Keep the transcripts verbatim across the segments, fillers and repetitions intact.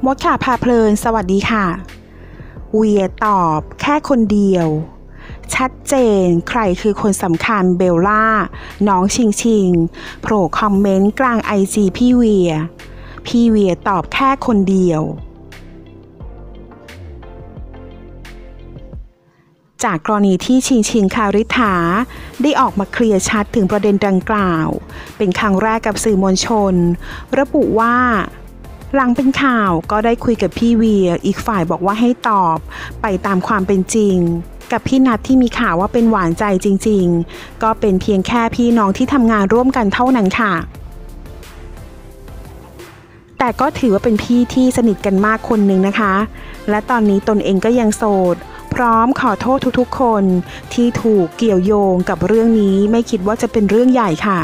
มดค่ะพาเพลินสวัสดีค่ะเวียตอบแค่คนเดียวชัดเจนใครคือคนสำคัญเบลล่าน้องชิงชิงโผล่คอมเมนต์กลางไอจีพี่เวียพี่เวียตอบแค่คนเดียวจากกรณีที่ชิงชิงคาริธาได้ออกมาเคลียร์ชัดถึงประเด็นดังกล่าวเป็นครั้งแรกกับสื่อมวลชนระบุว่าหลังเป็นข่าวก็ได้คุยกับพี่เวียอีกฝ่ายบอกว่าให้ตอบไปตามความเป็นจริงกับพี่นัทที่มีข่าวว่าเป็นหวานใจจริงๆก็เป็นเพียงแค่พี่น้องที่ทำงานร่วมกันเท่านั้นค่ะแต่ก็ถือว่าเป็นพี่ที่สนิทกันมากคนหนึ่งนะคะและตอนนี้ตนเองก็ยังโสดพร้อมขอโทษทุกๆคนที่ถูกเกี่ยวโยงกับเรื่องนี้ไม่คิดว่าจะเป็นเรื่องใหญ่ค่ะ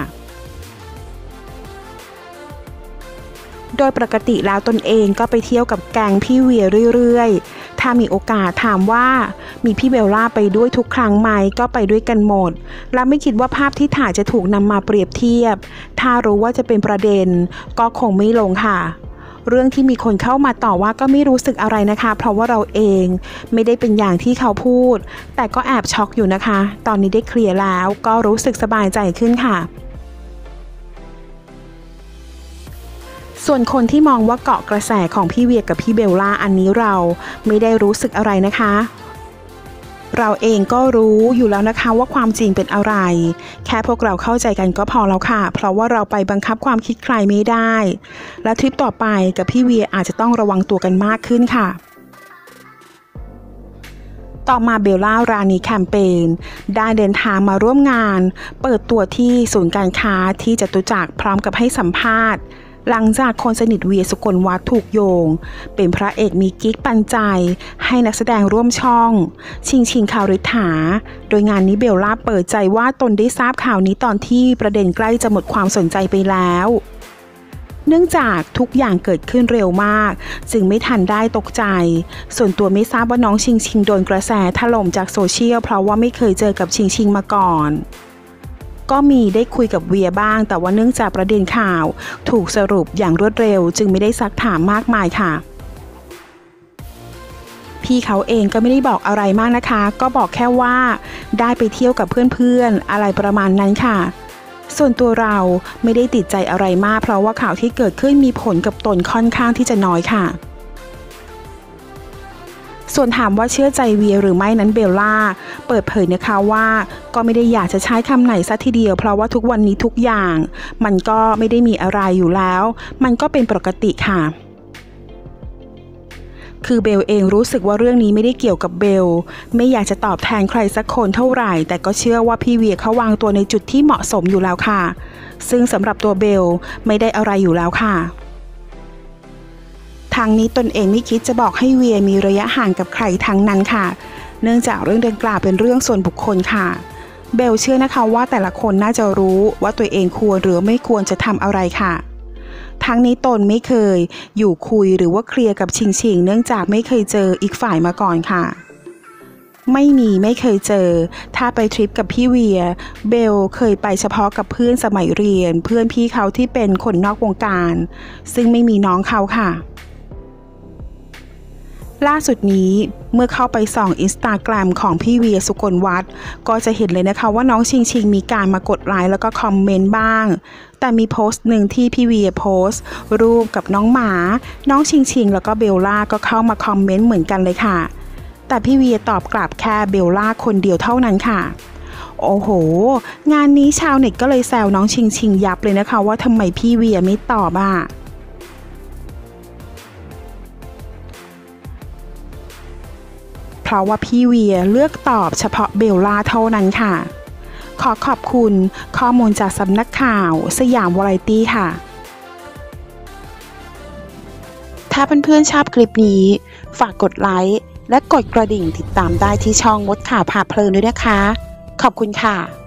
โดยปกติแล้วตนเองก็ไปเที่ยวกับแก๊งพี่เวียเรื่อยๆถ้ามีโอกาสถามว่ามีพี่เบลล่าไปด้วยทุกครั้งไหมก็ไปด้วยกันหมดและไม่คิดว่าภาพที่ถ่ายจะถูกนำมาเปรียบเทียบถ้ารู้ว่าจะเป็นประเด็นก็คงไม่ลงค่ะเรื่องที่มีคนเข้ามาต่อว่าก็ไม่รู้สึกอะไรนะคะเพราะว่าเราเองไม่ได้เป็นอย่างที่เขาพูดแต่ก็แอบช็อกอยู่นะคะตอนนี้ได้เคลียร์แล้วก็รู้สึกสบายใจขึ้นค่ะส่วนคนที่มองว่าเกาะกระแสของพี่เวียกับพี่เบลล่าอันนี้เราไม่ได้รู้สึกอะไรนะคะเราเองก็รู้อยู่แล้วนะคะว่าความจริงเป็นอะไรแค่พวกเราเข้าใจกันก็พอแล้วค่ะเพราะว่าเราไปบังคับความคิดใครไม่ได้และทริปต่อไปกับพี่เวียอาจจะต้องระวังตัวกันมากขึ้นค่ะต่อมาเบลล่ารานีแคมเปญได้เดินทางมาร่วมงานเปิดตัวที่ศูนย์การค้าที่จตุจักรพร้อมกับให้สัมภาษณ์หลังจากคนสนิทเวียสุกลวัฒน์ถูกโยงเป็นพระเอกมีกิ๊กปันใจให้นักแสดงร่วมช่องชิงชิงคาริธาโดยงานนี้เบลล่าเปิดใจว่าตนได้ทราบข่าวนี้ตอนที่ประเด็นใกล้จะหมดความสนใจไปแล้วเนื่องจากทุกอย่างเกิดขึ้นเร็วมากจึงไม่ทันได้ตกใจส่วนตัวไม่ทราบว่าน้องชิงชิงโดนกระแสถล่มจากโซเชียลเพราะว่าไม่เคยเจอกับชิงชิงมาก่อนก็มีได้คุยกับเวียบ้างแต่ว่าเนื่องจากประเด็นข่าวถูกสรุปอย่างรวดเร็วจึงไม่ได้ซักถามมากมายค่ะพี่เขาเองก็ไม่ได้บอกอะไรมากนะคะก็บอกแค่ว่าได้ไปเที่ยวกับเพื่อนๆอะไรประมาณนั้นค่ะส่วนตัวเราไม่ได้ติดใจอะไรมากเพราะว่าข่าวที่เกิดขึ้นมีผลกับตนค่อนข้างที่จะน้อยค่ะส่วนถามว่าเชื่อใจเวียหรือไม่นั้นเบลล่าเปิดเผยนะคะว่าก็ไม่ได้อยากจะใช้คำไหนซะทีเดียวเพราะว่าทุกวันนี้ทุกอย่างมันก็ไม่ได้มีอะไรอยู่แล้วมันก็เป็นปกติค่ะคือเบลเองรู้สึกว่าเรื่องนี้ไม่ได้เกี่ยวกับเบลไม่อยากจะตอบแทนใครสักคนเท่าไหร่แต่ก็เชื่อว่าพี่เวียเขาวางตัวในจุดที่เหมาะสมอยู่แล้วค่ะซึ่งสำหรับตัวเบลไม่ได้อะไรอยู่แล้วค่ะทางนี้ตนเองไม่คิดจะบอกให้เวียมีระยะห่างกับใครทั้งนั้นค่ะเนื่องจากเรื่องดังกล่าวเป็นเรื่องส่วนบุคคลค่ะเบลเชื่อนะคะว่าแต่ละคนน่าจะรู้ว่าตัวเองควรหรือไม่ควรจะทำอะไรค่ะทั้งนี้ตนไม่เคยอยู่คุยหรือว่าเคลียร์กับชิงชิงเนื่องจากไม่เคยเจออีกฝ่ายมาก่อนค่ะไม่มีไม่เคยเจอถ้าไปทริปกับพี่เวียเบลเคยไปเฉพาะกับเพื่อนสมัยเรียนเพื่อนพี่เขาที่เป็นคนนอกวงการซึ่งไม่มีน้องเขาค่ะล่าสุดนี้เมื่อเข้าไปส่องอินสตาแกรมของพี่เวียสุกลวัฒน์ก็จะเห็นเลยนะคะว่าน้องชิงชิงมีการมากดไลค์แล้วก็คอมเมนต์บ้างแต่มีโพสต์หนึ่งที่พี่เวียโพสต์รูปกับน้องหมาน้องชิงชิงแล้วก็เบลล่าก็เข้ามาคอมเมนต์เหมือนกันเลยค่ะแต่พี่เวียตอบกลับแค่เบลล่าคนเดียวเท่านั้นค่ะโอ้โหงานนี้ชาวเน็ตก็เลยแซวน้องชิงชิงยับเลยนะคะว่าทำไมพี่เวียไม่ตอบอ่ะเพราะว่าพี่เวียเลือกตอบเฉพาะเบลล่าเท่านั้นค่ะขอขอบคุณข้อมูลจากสำนักข่าวสยามวาไรตี้ค่ะถ้าเพื่อนๆชอบคลิปนี้ฝากกดไลค์และกดกระดิ่งติดตามได้ที่ช่องมดข่าวพาเพลินด้วยนะคะขอบคุณค่ะ